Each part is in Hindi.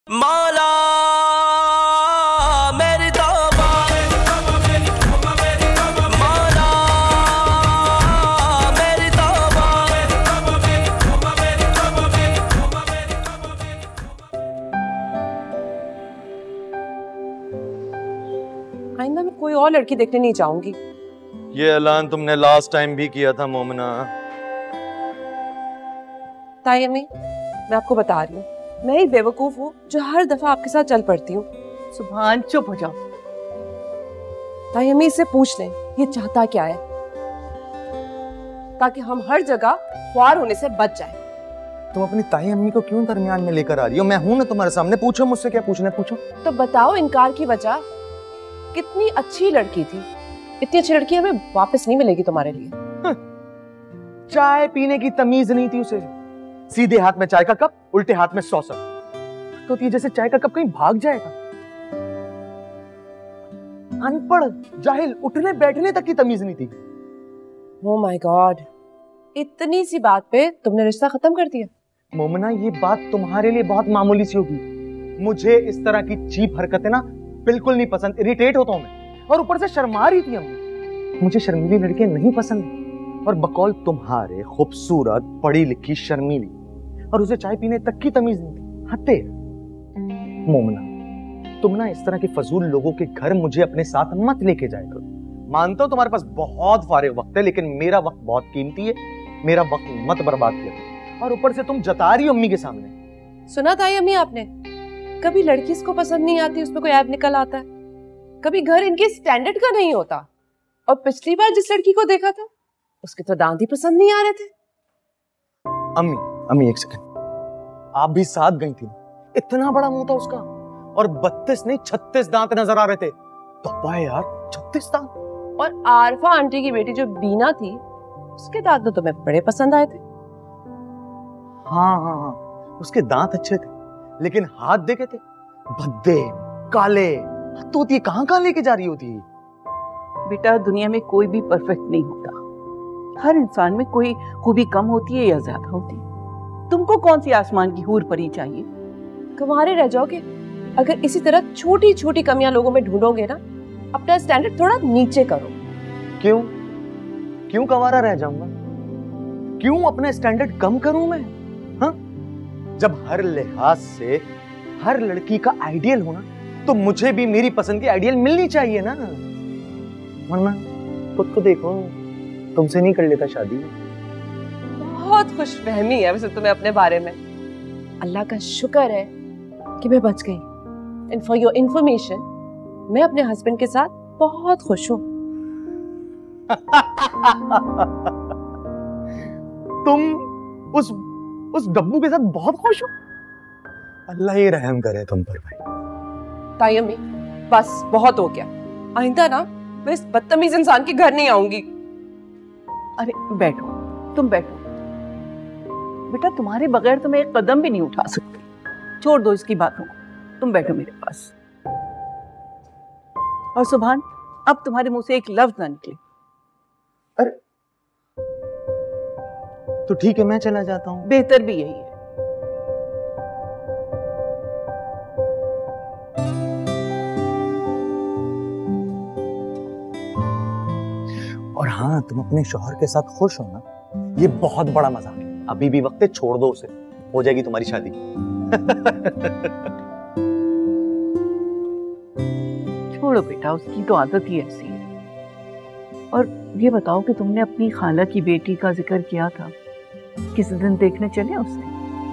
मौला मेरी तौबा, मौला मेरी तौबा। आइंदा मैं कोई और लड़की देखने नहीं चाहूंगी। ये ऐलान तुमने लास्ट टाइम भी किया था मोमिना। ताई अम्मी, मैं आपको बता रही हूँ, मैं ही बेवकूफ हूँ जो हर दफा आपके साथ चल पड़ती हूँ। सुभान चुप हो जाओ। ताई अम्मी इससे पूछ लें ये चाहता क्या है, ताकि हम हर जगह ख्वार होने से बच जाए। तुम अपनी ताई अम्मी को क्यों दरमियान में लेकर आ रही हो? मैं हूं ना तुम्हारे सामने, पूछो मुझसे क्या पूछना है, पूछो। तो बताओ इनकार की वजह। कितनी अच्छी लड़की थी, इतनी अच्छी लड़की हमें वापस नहीं मिलेगी तुम्हारे लिए। चाय पीने की तमीज नहीं थी उसे। सीधे हाथ में चाय का कप, उल्टे हाथ में सॉसर। तो जैसे चाय का कप कहीं भाग जाएगा। अनपढ़ जाहिल, उठने बैठने तक की तमीज नहीं थी। ओह माय गॉड, इतनी सी बात पे तुमने रिश्ता खत्म कर दिया। मोमिना, ये बात तुम्हारे लिए बहुत मामूली सी होगी। मुझे इस तरह की चीप हरकतें ना बिल्कुल नहीं पसंद। इरिटेट होता हूं मैं, और ऊपर से शर्मा रही थी अम्मी। मुझे शर्मीली लड़कियां नहीं पसंद, और बकौल तुम्हारे खूबसूरत पढ़ी लिखी शर्मीली, और उसे चाय पीने तक की तमीज नहीं थी। हत्ते मोमिना, तुम ना इस तरह के फजूल लोगों के घर मुझे अपने साथ मत लेके जाया करो। मानता हूं तुम्हारे पास बहुत फारिग वक्त है, लेकिन मेरा वक्त बहुत कीमती है। मेरा वक्त मत बर्बाद किया। और ऊपर से तुम जता रही हो अम्मी के सामने। सुना ताई अम्मी आपने, कभी लड़की इसको पसंद नहीं आती, उसमें कोई ऐब निकल आता है। कभी घर इनके स्टैंडर्ड का नहीं होता। और पिछली बार जिस लड़की को देखा था उसके तो दांत ही पसंद नहीं आ रहे थे। अम्मी एक सेकंड, आप भी साथ गई थी। इतना बड़ा मुंह था उसका, और 32 नहीं 36 दांत नजर आ रहे थे। तौबा है यार, 36 दांत। और आरफा आंटी की बेटी जो बीना थी, उसके दांत तो तुम्हें बड़े पसंद आए थे। हाँ, उसके दांत अच्छे थे, लेकिन हाथ देखे थे भद्दे काले। तो होती है, कहाँ लेके जा रही होती है? बेटा, दुनिया में कोई भी परफेक्ट नहीं होता। हर इंसान में कोई खूबी कम होती है या ज्यादा होती है। तुमको कौन सी आसमान की हूर परी चाहिए? कुंवारे रह जाओगे अगर इसी तरह छोटी छोटी कमियां लोगों में ढूंढोगे ना। अपना स्टैंडर्ड थोड़ा नीचे करो। क्यों कंवारा रह जाऊंगा? क्यों अपना स्टैंडर्ड कम करूं मैं? हाँ, जब हर लिहाज से हर लड़की का आइडियल होना, तो मुझे भी मेरी पसंद की आइडियल मिलनी चाहिए ना। वरना खुद को देखो, तुमसे नहीं कर लेता शादी। बहुत खुशफहमी है वैसे तुम्हें अपने बारे में। अल्लाह का शुक्र है कि मैं बच गई। एंड फॉर योर इंफॉर्मेशन, मैं अपने हस्बैंड के साथ बहुत खुश हूँ। तुम उस डब्बू के साथ बहुत खुश हो? अल्लाह ही रहम करे तुम पर भाई। ताई अम्मी, बस बहुत हो गया। आइंदा ना मैं इस बदतमीज इंसान के घर नहीं आऊंगी। अरे बैठो, तुम बैठो। बेटा, तुम्हारे बगैर तो मैं एक कदम भी नहीं उठा सकती। छोड़ दो इसकी बातों को, तुम बैठो मेरे पास। और सुभान, अब तुम्हारे मुंह से एक लफ्ज ना निकले। अरे तो ठीक है, मैं चला जाता हूँ। बेहतर भी यही है। और हाँ, तुम अपने शौहर के साथ खुश हो ना, ये बहुत बड़ा मजाक है। अभी भी वक्त है, छोड़ दो उसे, हो जाएगी तुम्हारी शादी। छोड़ो बेटा, उसकी तो आदत ही ऐसी है। और ये बताओ कि तुमने अपनी खाला की बेटी का जिक्र किया था, किसी दिन देखने चले उसे?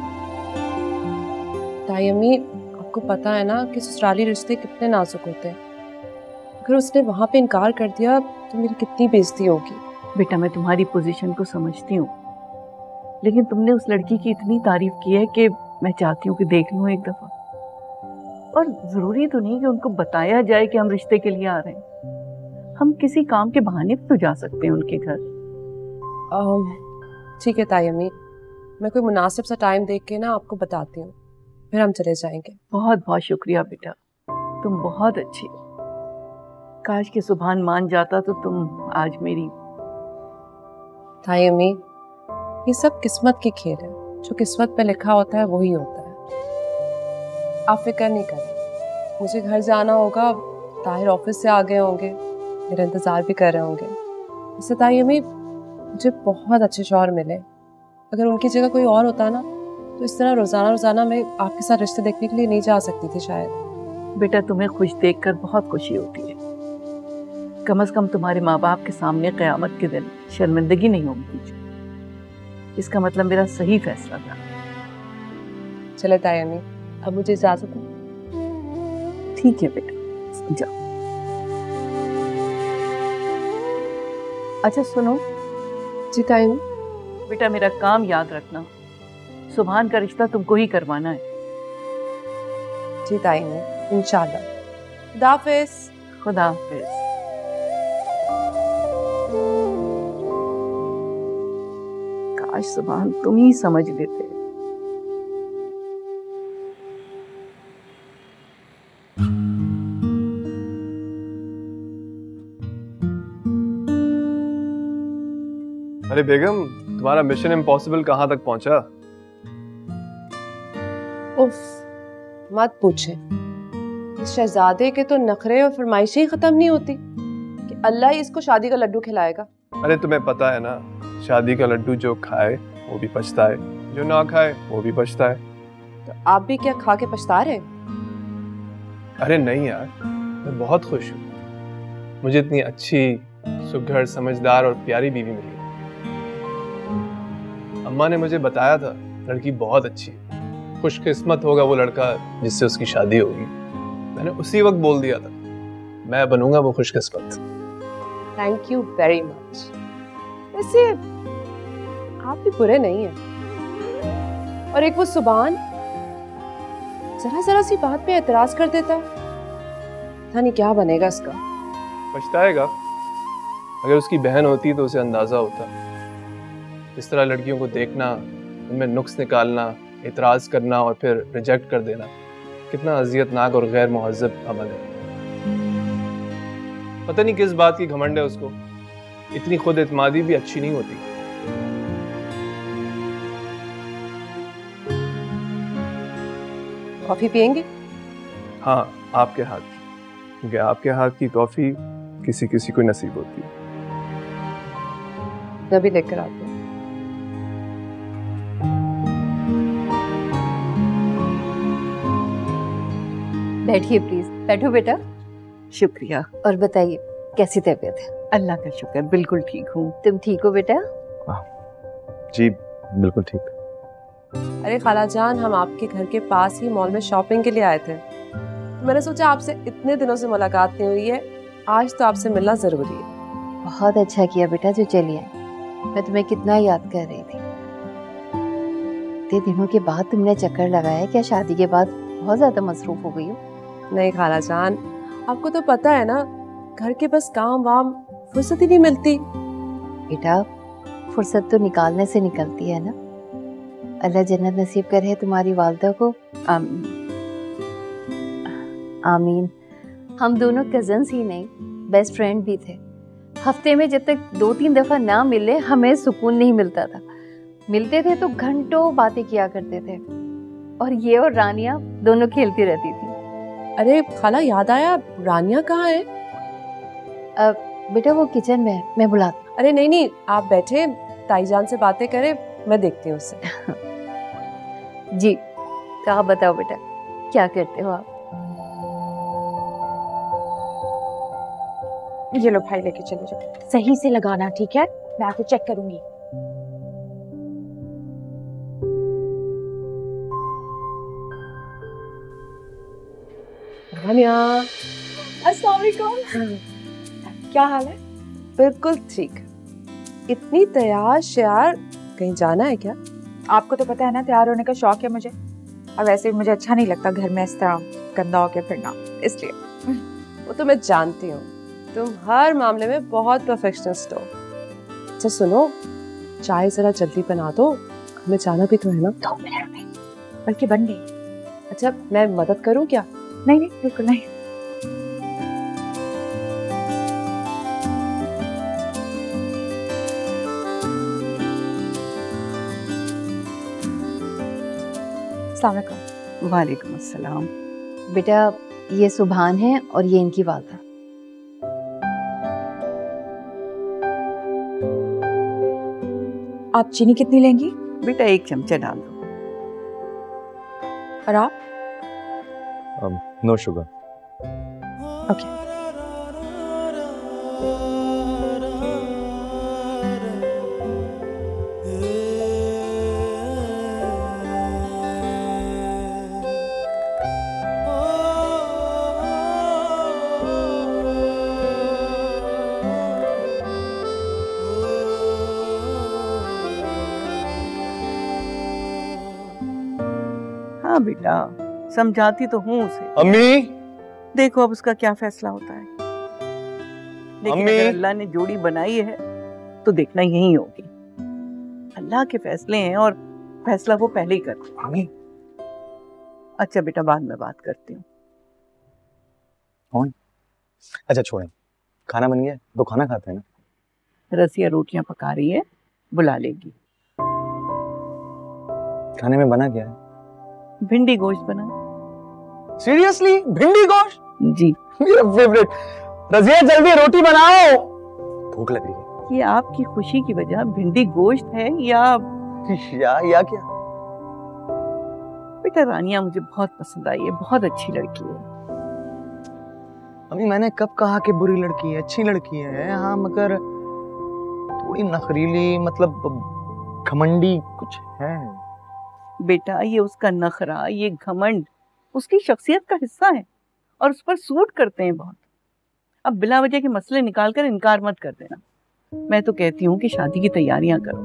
ताई अम्मी, आपको पता है ना कि ससुराली रिश्ते कितने नाजुक होते हैं। अगर उसने वहां पे इनकार कर दिया तो मेरी कितनी बेइज्जती होगी। बेटा, मैं तुम्हारी पोजीशन को समझती हूँ, लेकिन तुमने उस लड़की की इतनी तारीफ की है कि मैं चाहती हूँ कि देख लूँ एक दफा। और जरूरी तो नहीं कि उनको बताया जाए कि हम रिश्ते के लिए आ रहे हैं। हम किसी काम के बहाने तो जा सकते हैं उनके घर। ठीक है ताई अम्मी, मैं कोई मुनासिब सा टाइम देख के ना आपको बताती हूँ, फिर हम चले जाएंगे। बहुत बहुत शुक्रिया बेटा, तुम बहुत अच्छी हो। काश के सुभान मान जाता तो तुम आज मेरी। ताई अम्मी, ये सब किस्मत की खेल है। जो किस्मत पे लिखा होता है वही होता है। आप फिक्र नहीं करें, मुझे घर जाना होगा, ताहिर ऑफिस से आ गए होंगे, मेरा इंतज़ार भी कर रहे होंगे। इससे ताई अम्मी मुझे बहुत अच्छे शौहर मिले, अगर उनकी जगह कोई और होता ना तो इस तरह रोज़ाना रोज़ाना मैं आपके साथ रिश्ते देखने के लिए नहीं जा सकती थी शायद। बेटा तुम्हें खुश देखकर बहुत खुशी होती है, कम से कम तुम्हारे माँ बाप के सामने क़यामत के दिन शर्मिंदगी नहीं होगी, इसका मतलब मेरा सही फैसला था। चले ताई अम्मी, अब मुझे इजाज़त है। ठीक है बेटा, जाओ। अच्छा सुनो जी ताई अम्मी। बेटा, मेरा काम याद रखना, सुभान का रिश्ता तुमको ही करवाना है। जी ताई अम्मी, इंशाल्लाह। खुदा हाफिज़। खुदा हाफिज़। काश सुभान तुम ही समझ लेते। अरे बेगम, तुम्हारा मिशन इम्पॉसिबल कहाँ तक पहुंचा? उफ, मत पूछे, इस शहजादे के तो नखरे और फरमाइशें ही खत्म नहीं होती कि अल्लाह ही इसको शादी का लड्डू खिलाएगा। अरे तुम्हें पता है ना, शादी का लड्डू जो खाए वो भी पछता है, जो ना खाए वो भी पछता है। तो आप भी क्या खा के पछता रहे? अरे नहीं यार, मैं बहुत खुश हूँ, मुझे इतनी अच्छी, सुघड़, समझदार और प्यारी बीवी मिली। अम्मा ने मुझे बताया था लड़की बहुत अच्छी है, खुशकिस्मत होगा वो लड़का जिससे उसकी शादी होगी। मैंने उसी वक्त बोल दिया था, मैं बनूंगा वो खुशकिस्मत। Thank you very much. वैसे आप भी बुरे नहीं हैं। और एक वो सुभान जरा जरा सी बात पे एतराज कर देता है, पता नहीं क्या बनेगा इसका। पछताएगा, अगर उसकी बहन होती तो उसे अंदाजा होता। इस तरह लड़कियों को देखना, उनमें नुक्स निकालना, इतराज करना और फिर रिजेक्ट कर देना कितना अजियतनाक और गैर मुहज्जब अमल है। पता नहीं किस बात की घमंड है उसको, इतनी खुद एतमादी भी अच्छी नहीं होती। कॉफी पियेंगे? हाँ, आपके हाथ की, क्योंकि आपके हाथ की कॉफी किसी किसी को नसीब होती है। मैं भी लेकर आती हूँ। बैठिए प्लीज। बैठो बेटा। शुक्रिया। और बताइए कैसी तबीयत है? अल्लाह का शुक्र, बिल्कुल ठीक हूँ। तुम ठीक हो बेटा? जी बिल्कुल ठीक। अरे खाला जान, हम आपके घर के पास ही मॉल में शॉपिंग के लिए आए थे, मैंने सोचा आपसे इतने दिनों से मुलाकात नहीं हुई है, आज तो आपसे मिलना जरूरी है। बहुत अच्छा किया बेटा जो चली आई, मैं तुम्हें कितना याद कर रही थी। इतने दिनों के बाद तुमने चक्कर लगाया, क्या शादी के बाद बहुत ज्यादा मसरूफ हो गई हो? नहीं खाला जान, आपको तो पता है ना, घर के बस काम वाम, फुर्सत ही नहीं मिलती। बेटा फुर्सत तो निकालने से निकलती है ना। अल्लाह जन्नत नसीब करे तुम्हारी वालिदा को। आमीन। आमीन। हम दोनों कजन्स ही नहीं, बेस्ट फ्रेंड भी थे। हफ्ते में जब तक 2-3 दफा ना मिले हमें सुकून नहीं मिलता था। मिलते थे तो घंटों बातें किया करते थे, और ये और रानिया दोनों खेलती रहती थी। अरे खाला याद आया, रानिया कहाँ है? बेटा वो किचन में है, मैं बुलाती। अरे नहीं नहीं, आप बैठे ताईजान से बातें करें, मैं देखती हूँ उससे। जी तो आप बताओ बेटा क्या करते हो आप? ये लो भाई, लेके चले जाओ, सही से लगाना, ठीक है? मैं आके चेक करूंगी। रानिया, अस्सलाम वालेकुम। क्या हाल है? बिल्कुल ठीक। इतनी तैयार श्यार, कहीं जाना है क्या? आपको तो पता है ना तैयार होने का शौक है मुझे, और वैसे भी मुझे अच्छा नहीं लगता घर में इस तरह गंदा होके फिरना, इसलिए। वो तो मैं जानती हूँ, तुम हर मामले में बहुत परफेक्शनिस्ट हो। अच्छा सुनो, चाय जरा जल्दी बना दो, हमें जाना भी तो है ना। 2 मिनट में, बल्कि बन गई। अच्छा मैं मदद करूँ क्या? नहीं नहीं बिल्कुल नहीं। अस्सलाम वालेकुम। वालेकुम अस्सलाम। बेटा ये सुभान है और ये इनकी वालदा। आप चीनी कितनी लेंगी? बेटा 1 चमचा डाल दो। और आप? No sugar. ओके। हाँ बेटा, समझाती तो हूँ उसे। अम्मी, देखो अब उसका क्या फैसला होता है। लेकिन अम्मी। अगर अल्लाह ने जोड़ी बनाई है तो देखना यही होगी। अल्लाह के फैसले हैं और फैसला वो पहले ही करते हैं। अम्मी। अच्छा बेटा, बाद में बात करती हूँ। कौन? अच्छा छोड़ें, खाना बन गया तो खाना खाते हैं ना। रसिया रोटियां पका रही है, बुला लेगी। खाने में बना क्या है? भिंडी गोश्त बना। सीरियसली? भिंडी गोश्त? जी। मेरा फेवरेट। रजिया जल्दी रोटी बनाओ, भूख लग रही है। ये आपकी खुशी की वजह भिंडी गोश्त है या क्या? बेटा रानिया मुझे बहुत पसंद आई है, बहुत अच्छी लड़की है। अम्मी मैंने कब कहा कि बुरी लड़की है? अच्छी लड़की है हाँ, मगर थोड़ी नखरीली, मतलब घमंडी कुछ है। बेटा ये उसका नखरा, ये घमंड उसकी शख्सियत का हिस्सा है और उस पर सूट करते हैं बहुत। अब बिला वजह के मसले निकालकर इनकार मत कर देना। मैं तो कहती हूँ कि शादी की तैयारियां करो।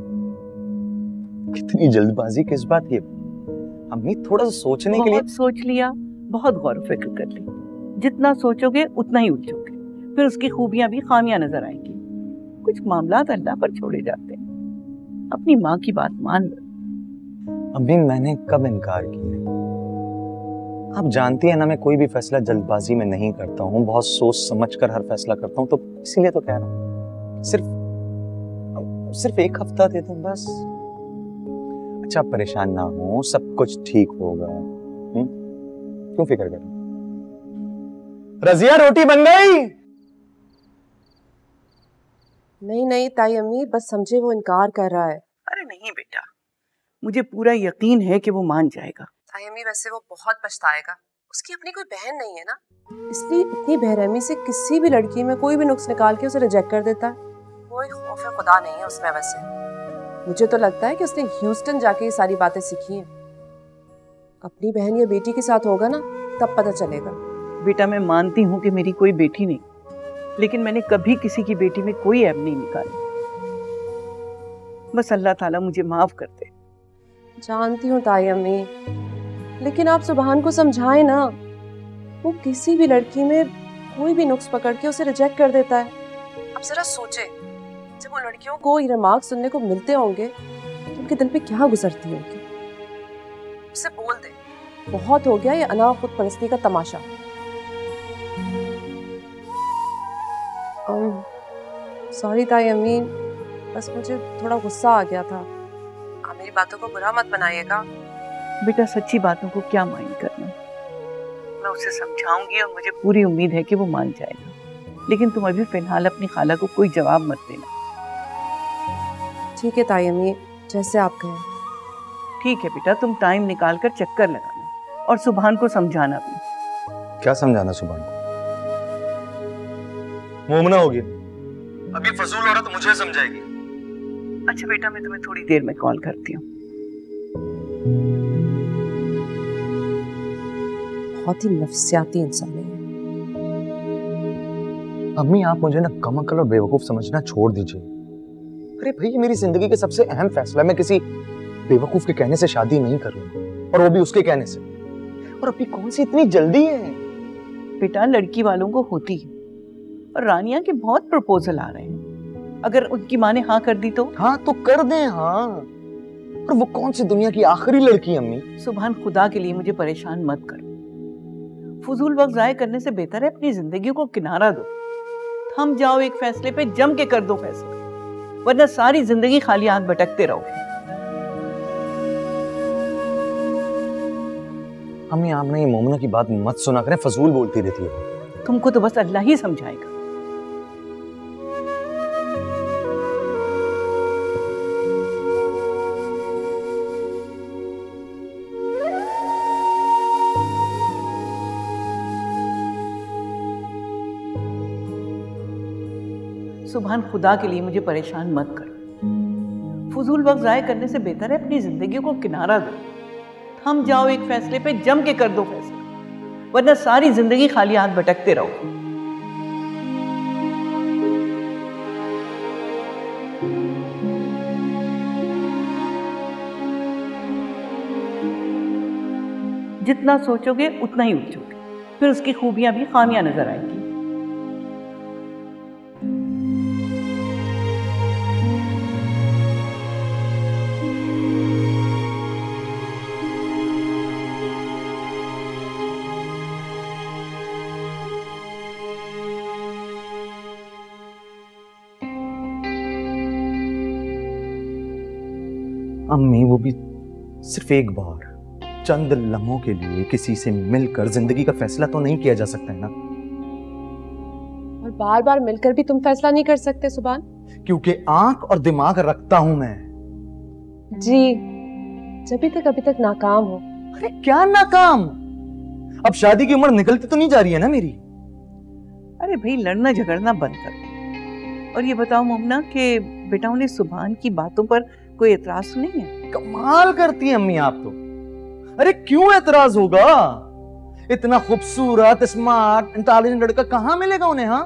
कितनी जल्दबाजी किस बात की? अम्मी थोड़ा सा सोचने के लिए। बहुत सोच लिया, बहुत गौर फिक्र कर ली। जितना सोचोगे उतना ही उलझोगे, फिर उसकी खूबियां भी खामियां नजर आएंगी। कुछ मामलात अल्लाह पर छोड़े जाते हैं। अपनी माँ की बात मान लो। अम्मी मैंने कब इनकार किया? आप जानती है ना, मैं कोई भी फैसला जल्दबाजी में नहीं करता हूँ, बहुत सोच समझ कर हर फैसला करता हूँ, तो इसीलिए तो कह रहा हूँ सिर्फ 1 हफ्ता दे दो बस। अच्छा परेशान ना हो, सब कुछ ठीक होगा। क्यों फिक्र कर? रजिया रोटी बन गई? नहीं ताई अम्मी, बस समझे वो इनकार कर रहा है। अरे नहीं बेटा, मुझे पूरा यकीन है कि वो मान जाएगा। ताई अम्मी वैसे वो बहुत पछताएगा, उसकी अपनी कोई बहन नहीं है ना, इसलिए इतनी बेरहमी से किसी भी लड़की में कोई भी नुक्स निकाल के उसे रिजेक्ट कर देता है। कोई खौफ खुदा नहीं है उसमें। वैसे मुझे तो लगता है कि उसने ह्यूस्टन जाके ये सारी बातें सीखी हैं। अपनी बहन या बेटी के साथ होगा ना, तब पता चलेगा। बेटा मैं मानती हूँ कि मेरी कोई बेटी नहीं, लेकिन मैंने कभी किसी की बेटी में कोई ऐब नहीं निकाली। बस अल्लाह ताला मुझे माफ कर दे। जानती हूँ ताई अम्मी, लेकिन आप सुभान को समझाएं ना। वो किसी भी लड़की में कोई भी नुक्स पकड़ के उसे रिजेक्ट कर देता है। अब जरा सोचे, जब वो लड़कियों को ये रिमार्क सुनने को मिलते होंगे तो उनके दिल पे क्या गुजरती होगी। उसे बोल दे, बहुत हो गया ये अना खुद परस्ती का तमाशा। सॉरी ताई अम्मी, बस मुझे थोड़ा गुस्सा आ गया था। आप मेरी बातों को बुरा मत बनाइएगा। बेटा सच्ची बातों को क्या माइंड करना, मैं उसे समझाऊंगी और मुझे पूरी उम्मीद है कि वो मान जाएगा। लेकिन तुम अभी फिलहाल अपनी खाला को कोई जवाब मत देना। ठीक है ताई अम्मी, जैसे आप कहें। ठीक है बेटा, तुम टाइम निकाल कर चक्कर लगाना और सुभान को समझाना भी। क्या समझाना सुभान को? मोमना होगी, अभी फजूल हो रहा तो मुझे समझाएगी। अच्छा बेटा, मैं तुम्हें थोड़ी देर में कॉल करती हूँ। बहुत ही नफसियाती इंसान है। अम्मी आप मुझे ना कम अकल और बेवकूफ समझना छोड़ दीजिए। अरे भाई ये मेरी जिंदगी का सबसे अहम फैसला है। मैं किसी बेवकूफ के कहने से शादी नहीं कर रहा, और वो भी उसके कहने से। और अभी कौन सी इतनी जल्दी है? बेटा लड़की वालों को होती है, और रानिया के बहुत प्रपोजल आ रहे हैं। अगर उनकी माँ ने हाँ कर दी तो? हाँ तो कर दें। हाँ, और वो कौन सी दुनिया की आखिरी लड़की? अम्मी सुभान खुदा के लिए मुझे परेशान मत करो। फजूल वक्त जाया करने से बेहतर है अपनी जिंदगी को किनारा दो। थम जाओ एक फैसले पे, जम के कर दो फैसला, वरना सारी जिंदगी खाली हाथ भटकते रहोगे। अम्मी आप ना ये मोमना की बात मत सुना करें, फजूल बोलती रहती है। तुमको तो बस अल्लाह ही समझाएगा। सुभान खुदा के लिए मुझे परेशान मत कर। फजूल वक्त जाया करने से बेहतर है अपनी जिंदगी को किनारा दो। थम जाओ एक फैसले पे, जम के कर दो फैसला, वरना सारी जिंदगी खाली हाथ भटकते रहो। जितना सोचोगे उतना ही उलझोगे, फिर उसकी खूबियां भी खामियां नजर आएंगी। अम्मी वो भी सिर्फ एक बार, चंद लम्हों के लिए किसी से मिलकर जिंदगी का फैसला तो नहीं किया जा सकता है ना। और बार बार मिलकर भी तुम फैसला नहीं कर सकते सुभान? क्योंकि आंख और दिमाग रखता हूं मैं। जी, जब तक अभी तक नाकाम हो। अरे क्या नाकाम? अब शादी की उम्र निकलती तो नहीं जा रही है ना मेरी। अरे भाई, लड़ना झगड़ना बंद कर। और ये बताओ मोमना कि बेटा उन्हें सुभान की बातों पर कोई एतराज तो नहीं है? कमाल करती हैं अम्मी आप तो। अरे क्यों एतराज होगा? इतना खूबसूरत, स्मार्ट, इंटेलिजेंट लड़का कहाँ मिलेगा उन्हें? हाँ,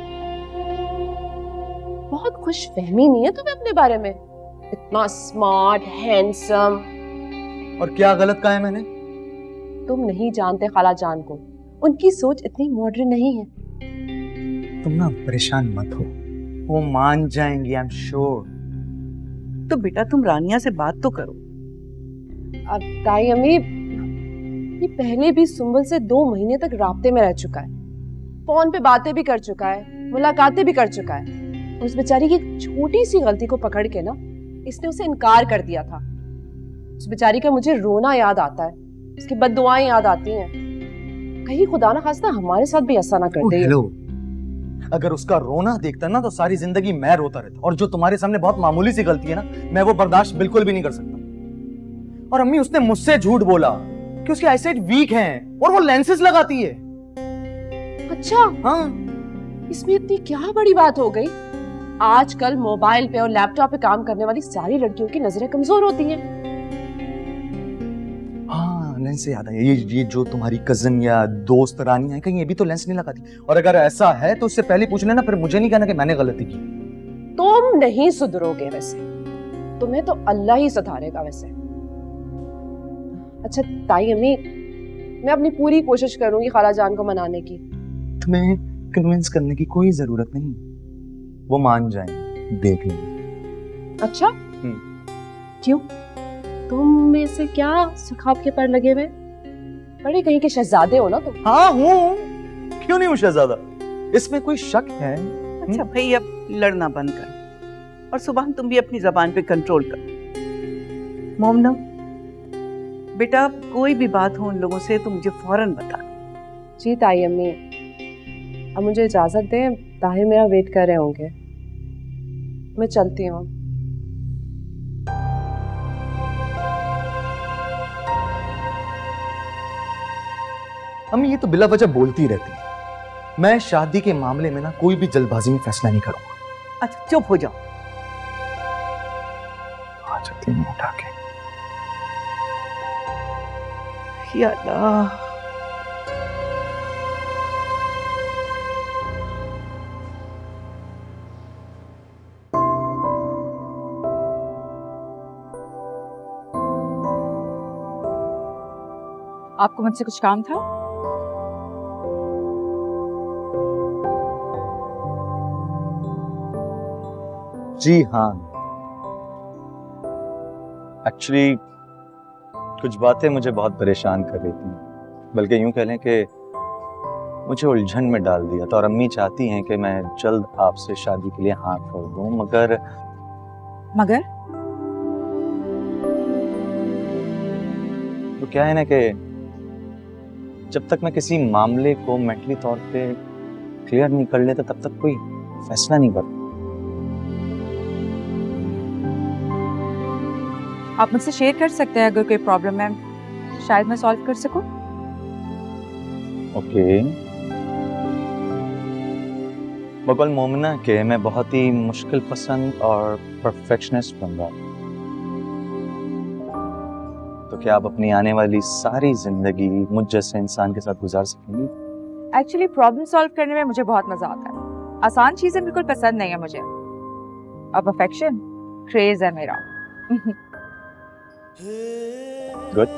बहुत खुश फहमी नहीं है तुम्हें अपने बारे में? इतना स्मार्ट, हैंडसम। और क्या गलत कहा है मैंने? तुम नहीं जानते खाला जान को, उनकी सोच इतनी मॉडर्न नहीं है। तुम ना परेशान मत हो, वो मान जाएंगी, आई एम श्योर। तो बेटा तुम रानिया से बात तो करो। अब ताई अम्मी, ये पहले भी सुंबल से 2 महीने तक राब्ते में रह चुका है, फोन पे बातें भी कर चुका है, मुलाकातें भी कर चुका है। उस बेचारी की एक छोटी सी गलती को पकड़ के ना इसने उसे इनकार कर दिया था। उस बेचारी का मुझे रोना याद आता है, उसकी बद्दुआएं याद आती हैं। कहीं खुदा ना खास्ता हमारे साथ भी ऐसा ना कर दे। हेलो, अगर उसका रोना देखता ना तो सारी जिंदगी मैं रोता रहता। और जो तुम्हारे सामने बहुत मामूली सी गलती है ना, मैं वो बर्दाश्त बिल्कुल भी नहीं कर सकता। और अम्मी, उसने मुझसे झूठ बोला कि उसकी आईसाइट वीक है और वो लेंसेज लगाती है। अच्छा, हाँ, इसमें इतनी क्या बड़ी बात हो गई? आजकल मोबाइल पे और लैपटॉप पे काम करने वाली सारी लड़कियों की नजरें कमजोर होती हैं। हाँ, लेंस से याद आया, ये जो तुम्हारी कजन या दोस्त रानी है, कहीं ये भी तो लेंस नहीं लगाती? और अगर ऐसा है तो उससे पहले पूछ लेना, फिर मुझे नहीं कहना कि मैंने गलती की। तुम नहीं सुधरोगे वैसे, तुम्हें तो अल्लाह ही सुधारेगा वैसे। अच्छा ताई अम्मी, मैं अपनी पूरी कोशिश करूंगी खाला जान को मनाने की। तुम्हें कन्विंस करने की कोई जरूरत नहीं, वो मान जाएंगे, देख लेंगे। अच्छा, क्यों? तुम में से क्या सुखाब के पर लगे हुए? बड़े कहीं के शहजादे हो ना तुम। हाँ हूँ, क्यों नहीं हूँ शहजादा? इसमें कोई शक है? अच्छा भाई, अब लड़ना बंद कर और सुभान तुम भी अपनी जबान पे कंट्रोल कर। मोमना बेटा, कोई भी बात हो उन लोगों से तो मुझे फौरन बता। जी ताई अम्मी, अब मुझे इजाजत दें, ताहिर मेरा वेट कर रहे होंगे, मैं चलती हूँ। अम्मी ये तो बिला वजह बोलती रहती है। मैं शादी के मामले में ना कोई भी जल्दबाजी में फैसला नहीं करूंगा। अच्छा चुप हो जाओ। आ जाती हूँ उठा के। या अल्लाह, आपको मुझसे कुछ काम था? जी हाँ, एक्चुअली कुछ बातें मुझे बहुत परेशान कर रही थी, बल्कि यूं कह लें कि मुझे उलझन में डाल दिया था। और अम्मी चाहती हैं कि मैं जल्द आपसे शादी के लिए हाँ कर दूं, मगर तो क्या है ना कि जब तक मैं किसी मामले को मेंटली तौर पे क्लियर नहीं कर लेता तब तक कोई फैसला नहीं करता। आप मुझसे शेयर कर सकते हैं अगर कोई प्रॉब्लम है, शायद मैं सॉल्व कर सकूं। ओके। बकौल मोमिना के मैं बहुत ही मुश्किल पसंद और परफेक्शनिस्ट बंदा, तो क्या आप अपनी आने वाली सारी जिंदगी मुझ जैसे इंसान के साथ गुजार सकेंगी? एक्चुअली प्रॉब्लम सॉल्व करने में मुझे बहुत मजा आता है। आसान चीजें बिल्कुल पसंद नहीं है मुझे, और परफेक्शन क्रेज है मेरा। गुड।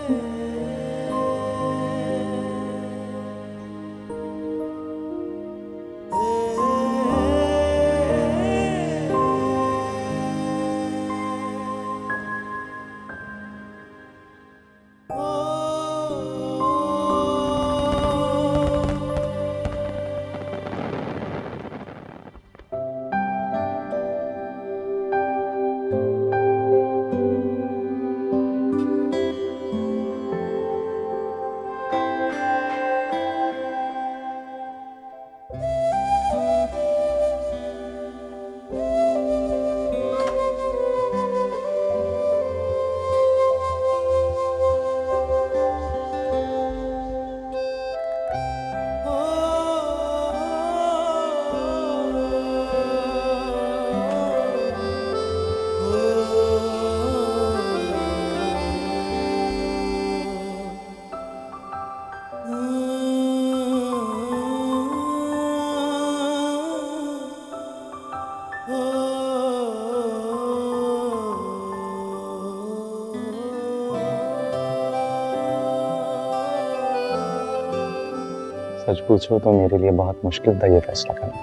सच पूछो तो मेरे लिए बहुत मुश्किल था ये फैसला करना।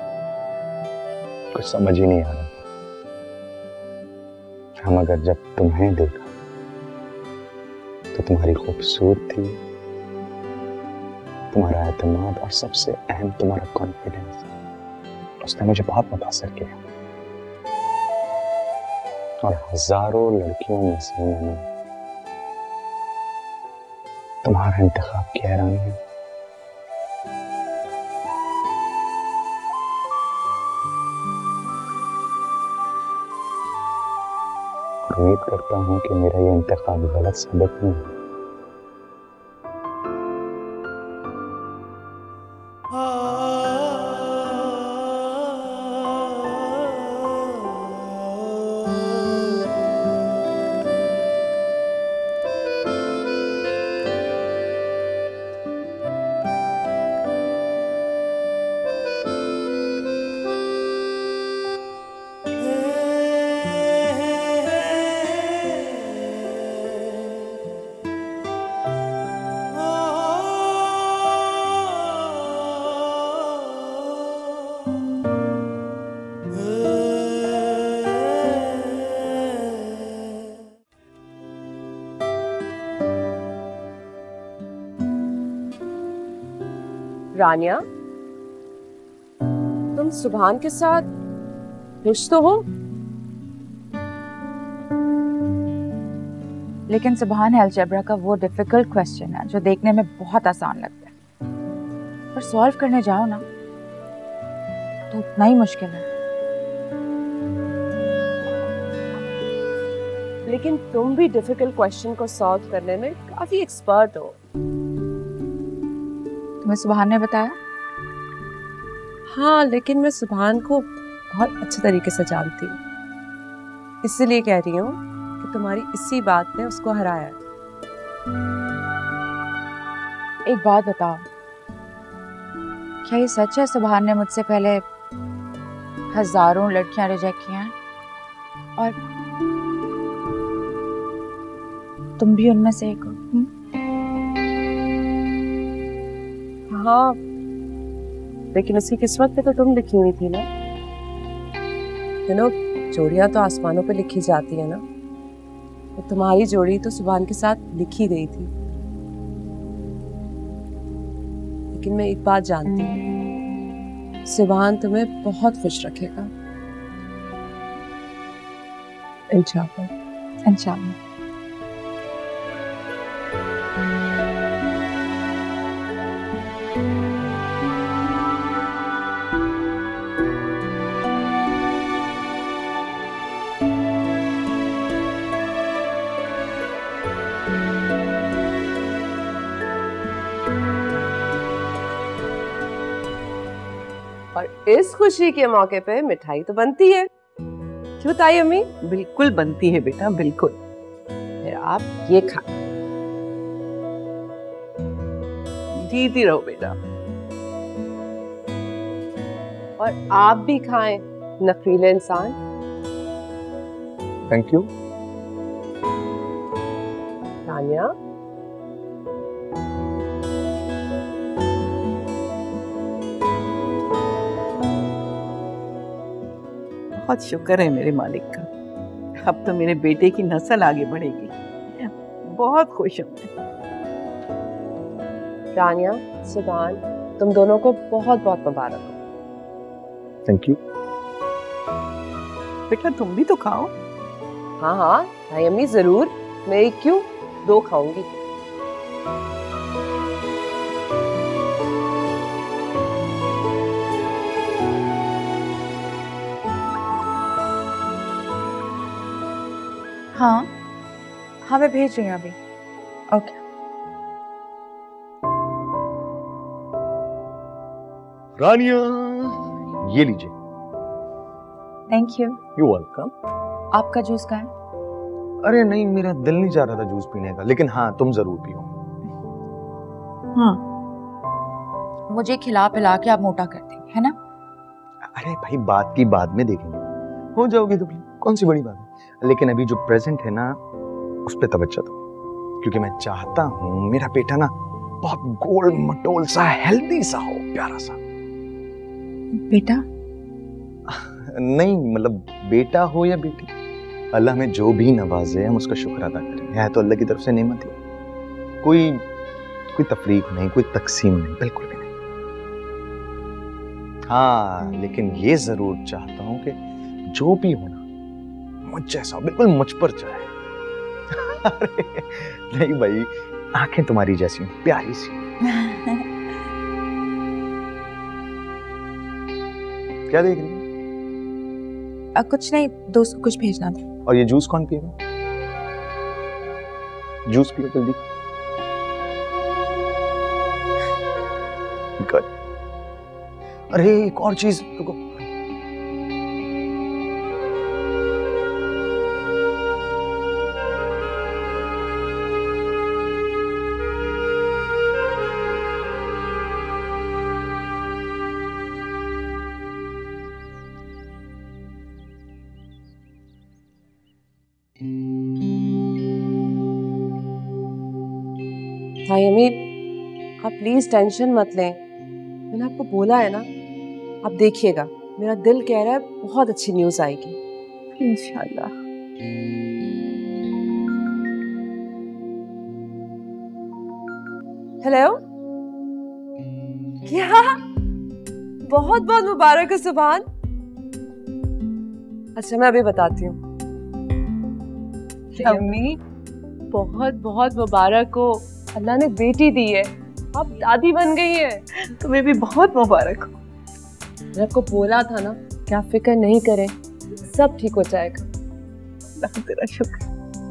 कुछ समझ ही नहीं आ रहा था। हम अगर जब तुम्हें देखा तो तुम्हारी खूबसूरती, तुम्हारा एतमाद और सबसे अहम तुम्हारा कॉन्फिडेंस, उसने मुझे बहुत मुतासिर किया। और हजारों लड़कियों में से मैंने तुम्हारा इंतखाब किया रानी। उम्मीद करता हूं कि मेरा ये इंतखाब गलत साबित नहीं है। रानिया, तुम सुभान के साथ खुश तो हो? लेकिन सुभान अलजेब्रा का वो डिफिकल्ट क्वेश्चन है जो देखने में बहुत आसान लगता है, पर सॉल्व करने जाओ ना तो उतना ही मुश्किल है। लेकिन तुम भी डिफिकल्ट क्वेश्चन को सॉल्व करने में काफी एक्सपर्ट हो। तुम्हें सुभान ने बताया? हाँ, लेकिन मैं सुभान को बहुत अच्छे तरीके से जानती हूँ, इसलिए कह रही हूँ कि तुम्हारी इसी बात ने उसको हराया। एक बात बताओ, क्या ये सच है सुभान ने मुझसे पहले हजारों लड़कियां रिजेक्ट की हैं और तुम भी उनमें से एक हो? हाँ, लेकिन उसकी किस्मत पे तो तुम लिखी हुई थी ना। जोड़ियां तो आसमानों पे लिखी जाती है ना, तो तुम्हारी जोड़ी तो सुभान के साथ लिखी गई थी। लेकिन मैं एक बात जानती हूँ, सुभान तुम्हें बहुत खुश रखेगा, इंशाअल्लाह। इंशाअल्लाह। और इस खुशी के मौके पे मिठाई तो बनती है, क्यों ताई अम्मी? बिल्कुल बनती है बेटा, बिल्कुल। फिर आप ये खा। जीती रहो बेटा। और आप भी खाएं, नखरीले इंसान। Thank you. तानिया, बहुत शुक्र है मेरे मालिक का, अब तो मेरे बेटे की नस्ल आगे बढ़ेगी। बहुत खुश हूँ। तानिया, सुभान, तुम दोनों को बहुत बहुत मुबारक हो। Thank you. बेटा तुम भी तो खाओ। हाँ हाँ ताई अम्मी, जरूर। मैं एक क्यों, 2 खाऊंगी। हाँ हाँ, मैं भेज रही हूँ अभी। ओके। रानिया, ये लीजिए। Thank you. You welcome. आपका जूस कहाँ है? अरे नहीं, मेरा दिल नहीं चाह रहा था जूस पीने का, लेकिन हाँ तुम जरूर पियो। हाँ, मुझे खिला पिला के आप मोटा कर देंगे, है ना? अरे भाई, बात की बाद में देखेंगे, हो जाओगे तो कौन सी बड़ी बात है। लेकिन अभी जो प्रेजेंट है ना, उस पर तवज्जो दो, क्योंकि मैं चाहता हूँ मेरा बेटा ना बहुत गोल मटोल सा, हेल्दी सा हो, प्यारा सा। बेटा? नहीं मतलब बेटा हो या बेटी, अल्लाह में जो भी नवाजे हम उसका शुक्र अदा करें। है तो अल्लाह की तरफ से नेमत ही, कोई तफरीक नहीं, कोई तकसीम नहीं, बिल्कुल भी नहीं। हाँ, लेकिन ये जरूर चाहता हूं कि जो भी हो ना, मुझ जैसा, बिल्कुल मुझ पर चाहे। अरे नहीं भाई, आंखें तुम्हारी जैसी प्यारी सी। क्या देख रही है? कुछ नहीं, दोस्त को कुछ भेजना था। और ये जूस कौन पिएगा? जूस पियो जल्दी। गुड। अरे एक और चीज, रुको। भाई अम्मी, आप प्लीज टेंशन मत लें। मैंने आपको बोला है ना, आप देखिएगा, मेरा दिल कह रहा है बहुत अच्छी न्यूज़ आएगी इंशाल्लाह। हेलो, क्या? बहुत बहुत मुबारक है सुभान। अच्छा मैं अभी बताती हूँ। अम्मी बहुत बहुत मुबारक हो, अल्लाह ने बेटी दी है, आप दादी बन गई है। तुम्हें भी बहुत मुबारक हो। मैंने आपको बोला था ना कि आप फिक्र नहीं करें, सब ठीक हो जाएगा। अल्लाह तेरा शुक्र।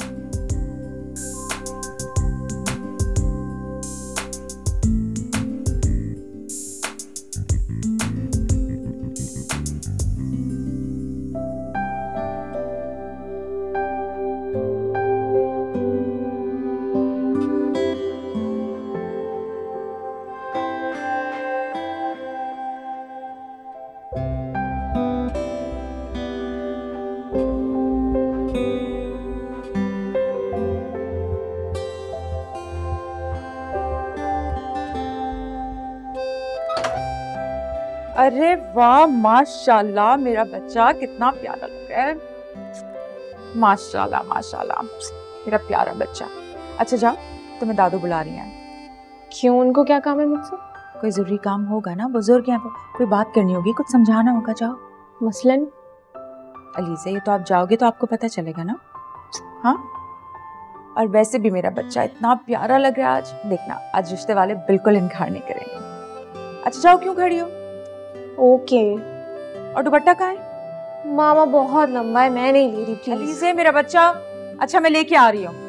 अरे वाह, माशाल्लाह, मेरा बच्चा कितना प्यारा लग रहा है। माशाल्लाह माशाल्लाह, मेरा प्यारा बच्चा। अच्छा जाओ, तुम्हें दादू बुला रही हैं। क्यों, उनको क्या काम है मुझसे? कोई जरूरी काम होगा ना, बुजुर्ग हैं, कोई बात करनी होगी, कुछ समझाना होगा। जाओ। मसलन? अलीज़ा, ये तो आप जाओगे तो आपको पता चलेगा ना। हाँ, और वैसे भी मेरा बच्चा इतना प्यारा लग रहा है आज। देखना, आज रिश्ते वाले बिल्कुल इनकार नहीं करेंगे। अच्छा जाओ, क्यों खड़ी हो? ओके। और दुपट्टा कहाँ है? मामा बहुत लंबा है, मैं नहीं ले रही प्लीज। अलीज़े मेरा बच्चा। अच्छा मैं लेके आ रही हूँ।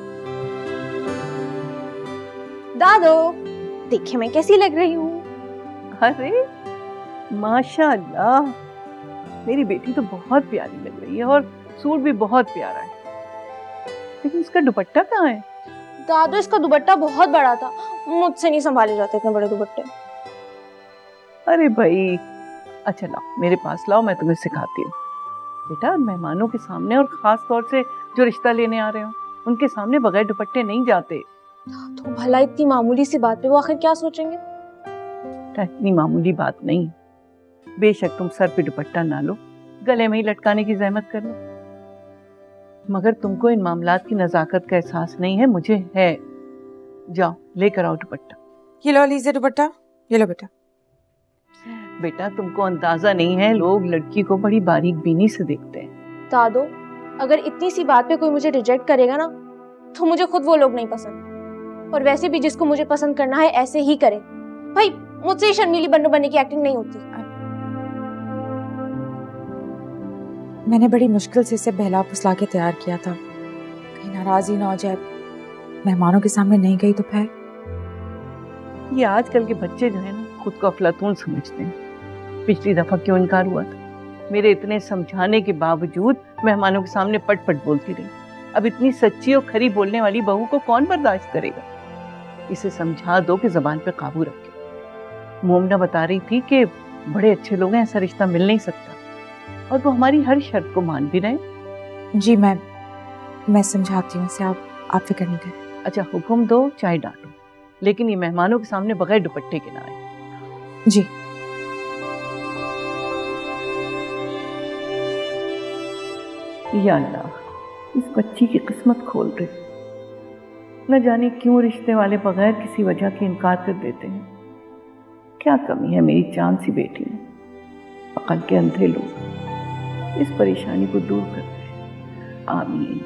दादो देखे मैं कैसी लग रही हूँ। अरे माशाल्लाह, मेरी बेटी तो बहुत प्यारी लग रही है और सूट भी बहुत प्यारा है, लेकिन इसका दुपट्टा कहाँ है? दादो इसका दुपट्टा बहुत बड़ा था, मुझसे नहीं संभाले जाते इतने बड़े दुपट्टे। अरे भाई, अच्छा लाओ मेरे पास लाओ, मैं तुम्हें सिखाती हूँ। बेटा मेहमानों के सामने और खास तौर से जो रिश्ता लेने आ रहे हो उनके सामने बगैर दुपट्टे नहीं जाते। तो भला इतनी मामूली सी बात पे वो आखिर क्या सोचेंगे? इतनी मामूली बात नहीं, बेशक तुम सर पे दुपट्टा ना लो, गले में ही लटकाने की जहमत कर लो, मगर तुमको इन मामलात की नजाकत का एहसास नहीं है, मुझे है। जाओ लेकर आओ दुपट्टा। ये लो अलीज़े दुपट्टा, ये लो बेटा। बेटा तुमको अंदाजा नहीं है, लोग लड़की को बड़ी बारीक बीनी से देखते हैं। दादो अगर इतनी सी बात पे कोई मुझे रिजेक्ट करेगा ना तो मुझे खुद वो लोग नहीं पसंद, और वैसे भी जिसको मुझे पसंद करना है ऐसे ही करे भाई, मुझसे शर्मीली बन्नू बनने की एक्टिंग नहीं होती। मैंने बड़ी मुश्किल से इसे बहला फुसला के तैयार किया था, कहीं नाराज ही ना हो जाए, मेहमानों के सामने नहीं गई तो फिर। ये आजकल के बच्चे जो है ना खुद को अफलातून समझते हैं। पिछली दफा क्यों इनकार हुआ था? मेरे इतने समझाने के बावजूद मेहमानों के सामने पट पट बोलती रही। अब इतनी सच्ची और खरी बोलने वाली बहू को कौन बर्दाश्त करेगा? इसे समझा दो कि जबान पे काबू रखे। मोमना बता रही थी कि बड़े अच्छे लोग हैं, ऐसा रिश्ता मिल नहीं सकता, और वो हमारी हर शर्त को मान भी रहे। जी मैं समझाती हूँ इसे, आप फिक्र नहीं करें। अच्छा हुक्म दो, चाहे डांटो, लेकिन ये मेहमानों के सामने बगैर दुपट्टे के ना आए। जी। या अल्लाह, इस बच्ची की किस्मत खोल दे। न जाने क्यों रिश्ते वाले बगैर किसी वजह के इनकार कर देते हैं। क्या कमी है मेरी चांद सी बेटी में? अकल के अंधे लोग इस परेशानी को दूर कर दे। आमीन।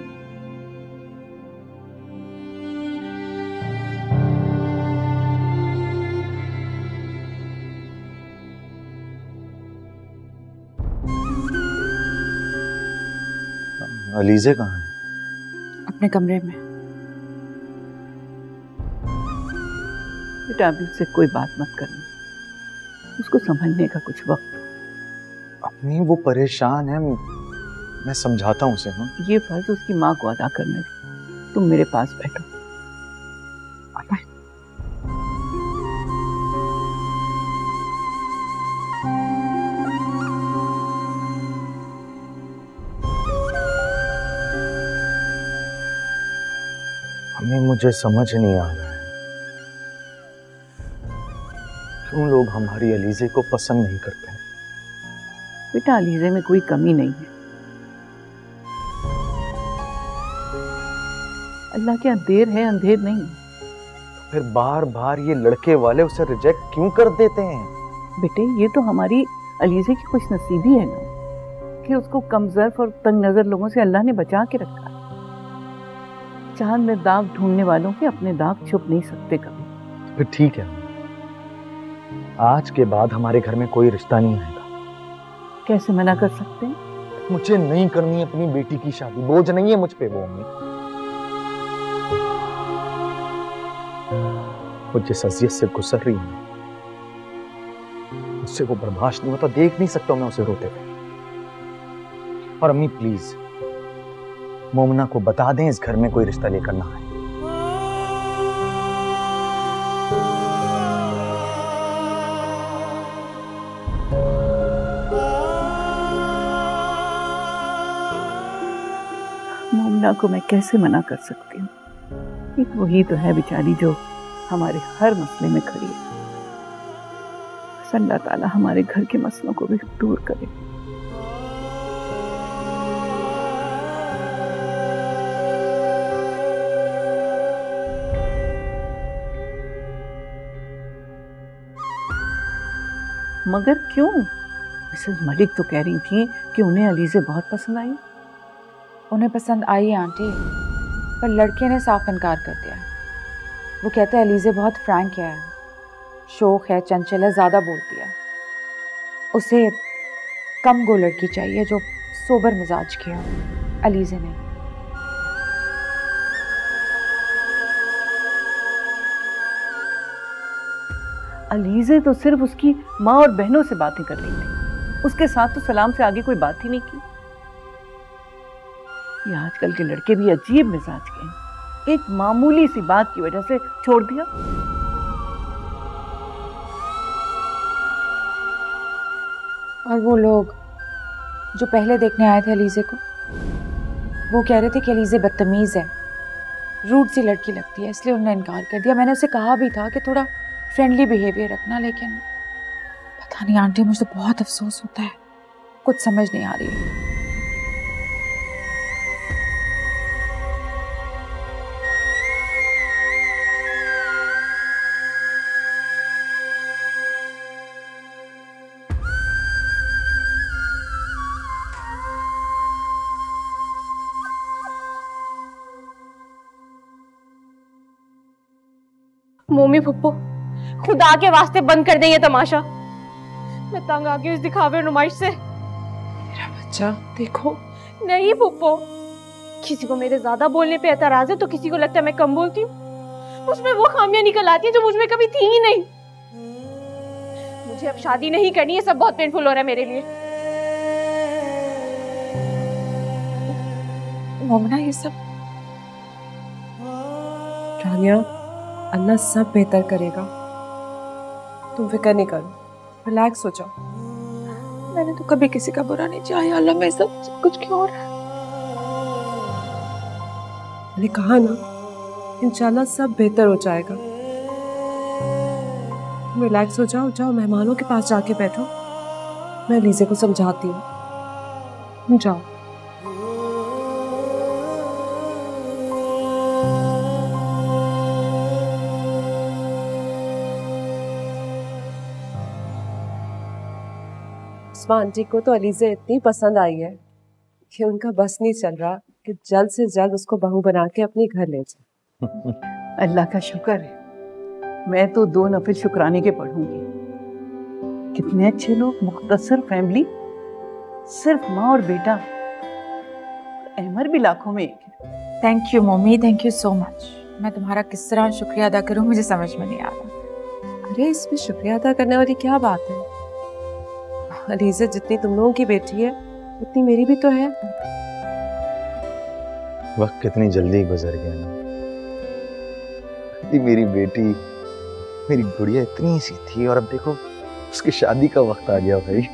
अलीज़े कहाँ है? अपने कमरे में। बेटा अभी उससे कोई बात मत करना, उसको समझने का कुछ वक्त। अपनी वो परेशान है, मैं समझाता हूँ उसे। हाँ ये फर्ज उसकी माँ को अदा करने दो, तुम मेरे पास बैठो। मुझे समझ नहीं आ रहा है क्यों लोग हमारी अलीज़े को पसंद नहीं करते हैं। बेटा अलीज़े में कोई कमी नहीं है, अल्लाह के यहाँ देर है अंधेर नहीं। तो फिर बार बार ये लड़के वाले उसे रिजेक्ट क्यों कर देते हैं? बेटे ये तो हमारी अलीज़े की खुशनसीबी है ना कि उसको कमजोर और तंग नजर लोगों से अल्लाह ने बचा के रखा है। चांद में दाग ढूंढने वालों के अपने दाग छुप नहीं सकते कभी। फिर ठीक है, आज के बाद हमारे घर में कोई रिश्ता नहीं आएगा। कैसे मना कर सकते हैं? मुझे नहीं करनी अपनी बेटी की शादी, बोझ नहीं है मुझ पे वो। अम्मी वो जिस अजियत से गुजर रही है उससे वो बर्दाश्त नहीं होता, देख नहीं सकता मैं उसे रोते हुए। और अम्मी प्लीज मोमना को बता दें इस घर में कोई रिश्ता लेकर ना आए। मोमना को मैं कैसे मना कर सकती हूँ? एक वही तो है बेचारी जो हमारे हर मसले में खड़ी है। बस अल्लाह ताला हमारे घर के मसलों को भी दूर करे। मगर क्यों? मिसेस मलिक तो कह रही थी कि उन्हें अलीज़े बहुत पसंद आई। उन्हें पसंद आई आंटी, पर लड़के ने साफ इनकार कर दिया। वो कहते हैं अलीज़े बहुत फ्रैंक है, शौक है, चंचल है, ज्यादा बोलती है। उसे कम गो लड़की चाहिए जो सोबर मिजाज की हो, अलीज़े नहीं। अलीज़े तो सिर्फ उसकी माँ और बहनों से बातें करती थी, उसके साथ तो सलाम से आगे कोई बात ही नहीं की। ये आजकल के लड़के भी अजीब मिजाज के हैं, एक मामूली सी बात की वजह से छोड़ दिया। और वो लोग जो पहले देखने आए थे अलीज़े को, वो कह रहे थे कि अलीज़े बदतमीज़ है, रूड सी लड़की लगती है, इसलिए उन्होंने इनकार कर दिया। मैंने उसे कहा भी था कि थोड़ा फ्रेंडली बिहेवियर रखना, लेकिन पता नहीं आंटी, मुझे तो बहुत अफसोस होता है, कुछ समझ नहीं आ रही है। मोमी फुप्पो, खुदा के वास्ते बंद कर दे ये तमाशा। मैं तंग आ गई इस दिखावे और नुमाइश से। मेरा बच्चा देखो। नहीं फुप्पो, किसी को मेरे ज्यादा बोलने पे एतराज है तो किसी को लगता है मैं कम बोलती हूँ। उसमें वो खामियां निकल आती है जो मुझ में कभी थी ही नहीं। मुझे अब शादी नहीं करनी, ये सब बहुत पेनफुल हो रहा है मेरे लिए। मोमना, ये सब रानिया, अल्लाह सब बेहतर करेगा, तुम फिक्र नहीं करो, रिलैक्स हो जाओ। मैंने तो कभी किसी का बुरा नहीं चाहा, अल्लाह में सब कुछ क्यों हो रहा है? मैंने कहा ना, इंशाल्लाह सब बेहतर हो जाएगा। तुम रिलैक्स हो जाओ, जाओ मेहमानों के पास जाके बैठो, मैं लीजे को समझाती हूँ। तुम जाओ। उस्मा आंटी को तो अलीज़े इतनी पसंद आई है कि उनका बस नहीं चल रहा कि जल्द से जल्द उसको बहू बना के अपने घर ले जाए। अल्लाह का शुक्र है, मैं तो 2 नफिल शुक्राने के पढ़ूंगी। कितने अच्छे लोग, मुख्तसर फैमिली, सिर्फ माँ और बेटा, अहमर भी लाखों में एक है। Thank you mummy, thank you so much. मैं तुम्हारा किस तरह शुक्रिया अदा करूं, मुझे समझ में नहीं आ रहा। अरे इसमें शुक्रिया अदा करने वाली क्या बात है? अलीज़ा जितनी तुम लोगों की बेटी है उतनी मेरी भी तो है। वक्त कितनी जल्दी गुजर गया ना। मेरी बेटी, मेरी गुड़िया इतनी सी थी और अब देखो उसकी शादी का वक्त आ गया भाई।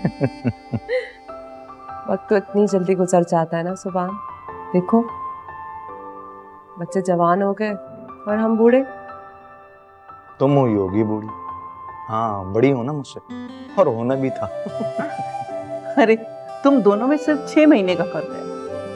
वक्त तो इतनी जल्दी गुजर जाता है ना सुभान। देखो बच्चे जवान हो गए और हम बूढ़े। तुम हुई होगी बूढ़ी, हाँ बड़ी हो ना मुझसे, और होना भी था। अरे तुम दोनों में सिर्फ 6 महीने का फर्क है।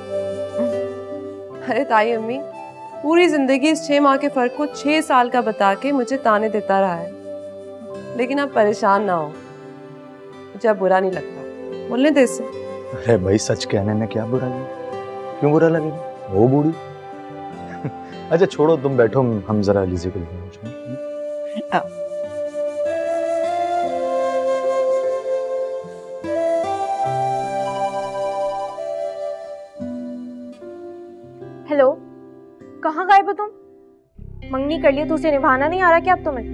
अरे ताई अम्मी, पूरी जिंदगी इस 6 माह के फर्क को 6 साल का बता के मुझे ताने देता रहा है, लेकिन आप परेशान ना हो, मुझे अब बुरा नहीं लगता, बोलने दे इसे। अरे भाई सच कहने में क्या बुरा है, क्यों बुरा लगेगा, वो बूढ़ी। अच्छा छोड़ो, तुम बैठो, हम जरा अलीज़े को लेकर आए। हेलो, कहाँ गायब हो तुम? मंगनी कर लिया तो उसे निभाना नहीं आ रहा क्या अब तुम्हें?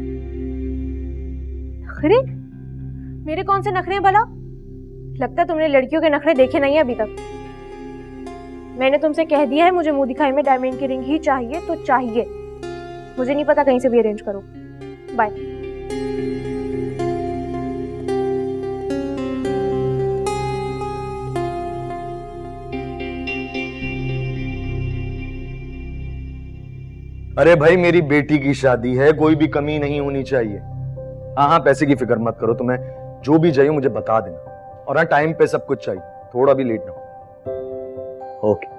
नखरे? मेरे कौन से नखरे भला? लगता तुमने लड़कियों के नखरे देखे नहीं है अभी तक। मैंने तुमसे कह दिया है मुझे मुंह दिखाई में डायमंड की रिंग ही चाहिए तो चाहिए, मुझे नहीं पता कहीं से भी अरेंज करो। बाय। अरे भाई मेरी बेटी की शादी है, कोई भी कमी नहीं होनी चाहिए। हाँ पैसे की फिक्र मत करो, तुम्हें जो भी चाहिए मुझे बता देना, और हाँ टाइम पे सब कुछ चाहिए, थोड़ा भी लेट ना हो। ओके।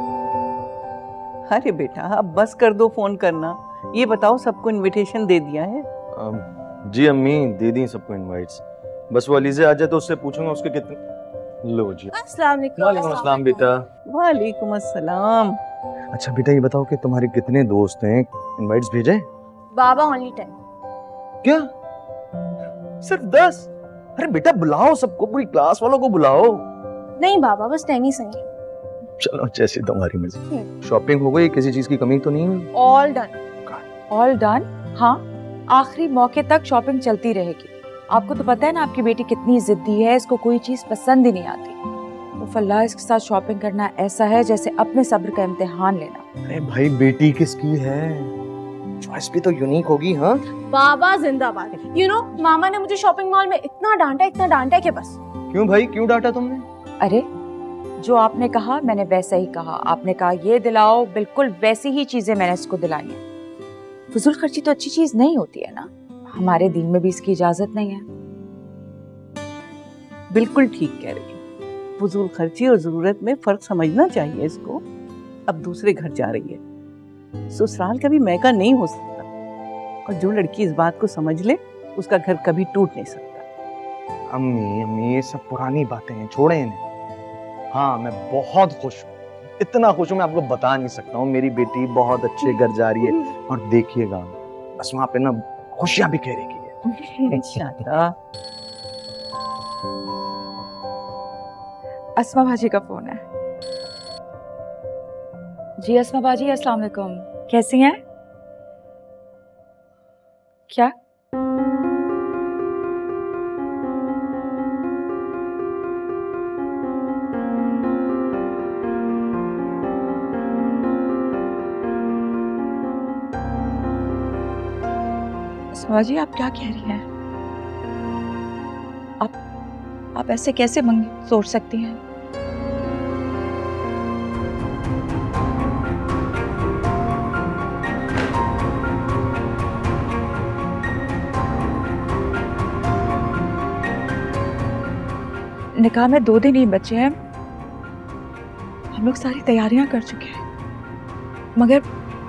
अरे बेटा अब बस कर दो फोन करना, ये बताओ सबको इनविटेशन दे दिया है? जी अम्मी दे दी सबको इनवाइट्स, बस वो अलीज़े आ जाए तो उससे पूछूंगा उसके कितने। लो जी। अस्सलाम वालेकुम। वालेकुम अस्सलाम बेटा। वालेकुम अस्सलाम। अच्छा बेटा ये बताओ कि तुम्हारे कितने दोस्त हैं, इनवाइट्स भेजे? बाबा ओनली 10। क्या सिर्फ 10? अरे बेटा बुलाओ सबको, पूरी क्लास वालों को बुलाओ। नहीं बाबा, बस 10 ही सही है। चलो जैसे तुम्हारी मर्जी। शॉपिंग हो गई, किसी चीज की कमी तो नहीं हुई? All done. All done. हाँ, आखिरी मौके तक शॉपिंग चलती रहेगी। आपको तो पता है ना आपकी बेटी कितनी जिद्दी है, इसको कोई चीज पसंद ही नहीं आती। तो फल्ला इसके साथ शॉपिंग करना ऐसा है जैसे अपने सब्र का इम्तिहान लेना। अरे भाई बेटी किसकी है, चॉइस भी तो यूनिक होगी। हाँ बाबा जिंदाबाद। यू नो, मामा ने मुझे शॉपिंग मॉल में इतना डांटा कि बस। क्यों भाई, क्यों डांटा तुमने? अरे जो आपने कहा मैंने वैसा ही कहा। आपने कहा ये दिलाओ, बिल्कुल वैसी ही चीजें मैंने इसको दिलाई हैं। फजूल खर्ची तो अच्छी चीज नहीं होती है ना, हमारे दीन में भी इसकी इजाजत नहीं है। बिल्कुल ठीक कह रही है। फजूल खर्ची और जरूरत में फर्क समझना चाहिए इसको। अब दूसरे घर जा रही है, ससुराल कभी मैका नहीं हो सकता, और जो लड़की इस बात को समझ ले उसका घर कभी टूट नहीं सकता। अम्मी ये सब पुरानी बातें हैं, छोड़े इन्हें। हाँ मैं बहुत खुश हूँ, इतना खुश हूँ मैं आपको बता नहीं सकता हूँ। मेरी बेटी बहुत अच्छे घर जा रही है, और देखिएगा बस वहाँ पे ना खुशियाँ भी घेरेगी है। इंशाल्लाह। अस्मा भाजी का फोन है। जी अस्मा भाजी, अस्सलाम वालेकुम, कैसी हैं? क्या? अस्मा जी आप क्या कह रही हैं? आप ऐसे कैसे मंगे सोच सकती हैं? निकाह में 2 दिन ही बचे हैं, हम लोग सारी तैयारियां कर चुके हैं, मगर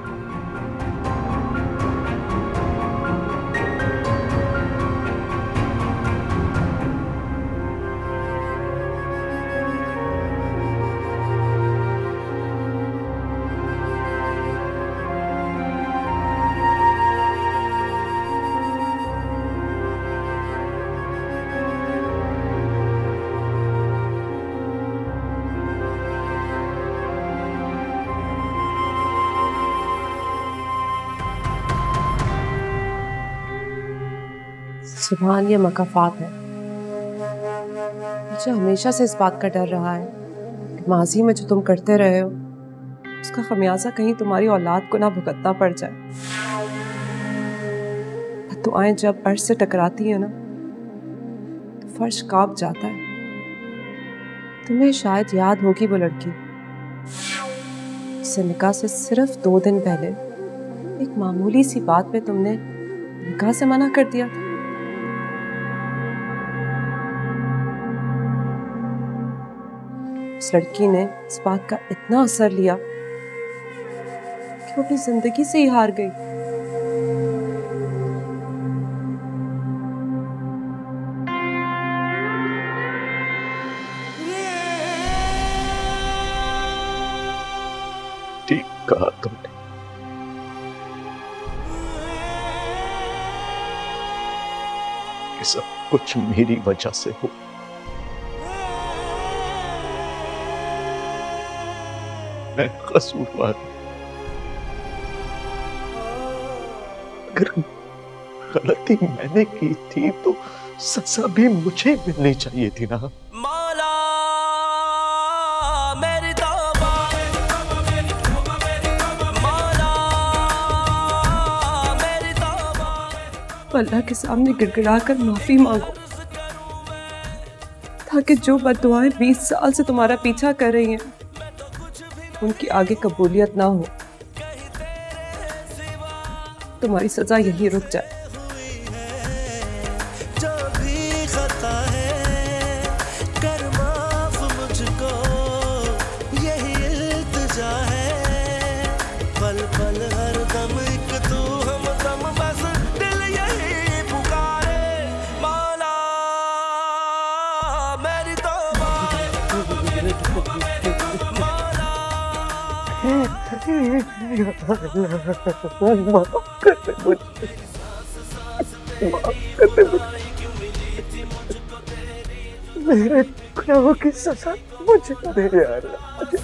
सुभान, ये मकाफात है। मुझे हमेशा से इस बात का डर रहा है कि माजी में जो तुम करते रहे हो उसका खमियाजा कहीं तुम्हारी औलाद को ना भुगतना पड़ जाए। दुआएं जब अर्श से टकराती है ना तो फर्श कांप जाता है। तुम्हें शायद याद होगी वो लड़की जिससे निकाह से सिर्फ 2 दिन पहले एक मामूली सी बात पे तुमने निकाह से मना कर दिया था। उस लड़की ने इस बात का इतना असर लिया कि वो अपनी जिंदगी से ही हार गई। ठीक कहा तुमने। ये सब कुछ मेरी वजह से हो। मैं कसूरवार। अगर गलती मैंने की थी तो सजा भी मुझे मिलनी चाहिए थी ना। मौला मेरी तौबा, मौला मेरी तौबा। अल्लाह के सामने गिड़गिड़ा कर माफी मांगो ताकि जो बद्दुआएं 20 साल से तुम्हारा पीछा कर रही हैं उनकी आगे कबूलियत ना हो, तुम्हारी सजा यही रुक जाए। जो भी खता है कर माफ मुझको, यही इल्तिजा है। पल पल हर दम एक तू हमदम, बस दिल यही पुकारे। मौला मेरी तौबा, माफ कर दे मुझे, माफ कर दे मुझे। मेरे गुनाहों की सजा मुझे दे यार, मुझे